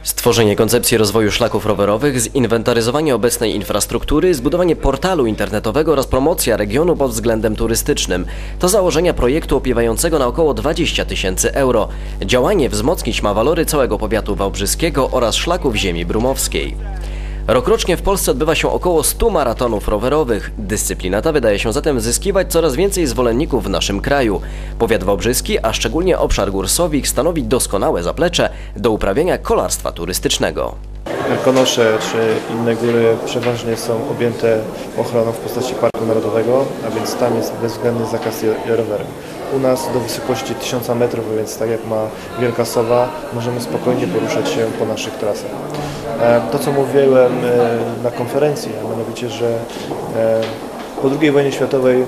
Stworzenie koncepcji rozwoju szlaków rowerowych, zinwentaryzowanie obecnej infrastruktury, zbudowanie portalu internetowego oraz promocja regionu pod względem turystycznym to założenia projektu opiewającego na około 20 000 euro. Działanie wzmocnić ma walory całego powiatu wałbrzyskiego oraz szlaków ziemi brumowskiej. Rokrocznie w Polsce odbywa się około 100 maratonów rowerowych. Dyscyplina ta wydaje się zatem zyskiwać coraz więcej zwolenników w naszym kraju. Powiat wałbrzyski, a szczególnie obszar gór Sowik, stanowi doskonałe zaplecze do uprawiania kolarstwa turystycznego. Karkonosze czy inne góry przeważnie są objęte ochroną w postaci Parku Narodowego, a więc tam jest bezwzględny zakaz rowerem. U nas do wysokości 1000 metrów, więc tak jak ma Wielka Sowa, możemy spokojnie poruszać się po naszych trasach. To, co mówiłem na konferencji, a mianowicie, że po II wojnie światowej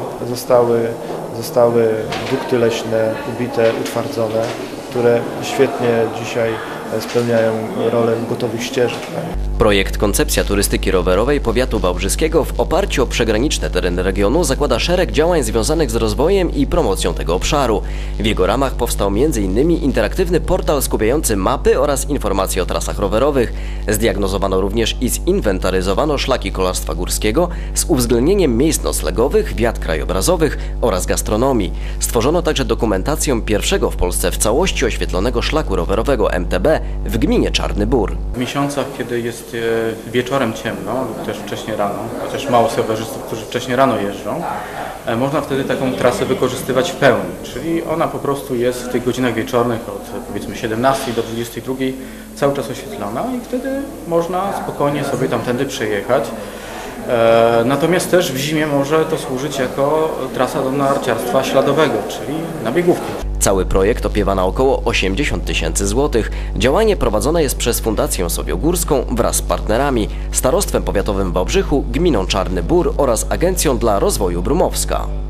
zostały dukty leśne ubite, utwardzone, które świetnie dzisiaj spełniają rolę gotowych ścieżek. Projekt Koncepcja turystyki rowerowej powiatu wałbrzyskiego w oparciu o przygraniczne tereny regionu zakłada szereg działań związanych z rozwojem i promocją tego obszaru. W jego ramach powstał m.in. interaktywny portal skupiający mapy oraz informacje o trasach rowerowych. Zdiagnozowano również i zinwentaryzowano szlaki kolarstwa górskiego z uwzględnieniem miejsc noclegowych, wiat krajobrazowych oraz gastronomii. Stworzono także dokumentację pierwszego w Polsce w całości oświetlonego szlaku rowerowego MTB w gminie Czarny Bór. W miesiącach, kiedy jest wieczorem ciemno lub też wcześnie rano, chociaż mało rowerzystów, którzy wcześnie rano jeżdżą, można wtedy taką trasę wykorzystywać w pełni, czyli ona po prostu jest w tych godzinach wieczornych od powiedzmy 17 do 22 cały czas oświetlona i wtedy można spokojnie sobie tamtędy przejechać. Natomiast też w zimie może to służyć jako trasa do narciarstwa śladowego, czyli na biegówki. Cały projekt opiewa na około 80 000 złotych. Działanie prowadzone jest przez Fundację Sowiogórską wraz z partnerami, Starostwem Powiatowym w Wałbrzychu, Gminą Czarny Bór oraz Agencją dla Rozwoju Brumowska.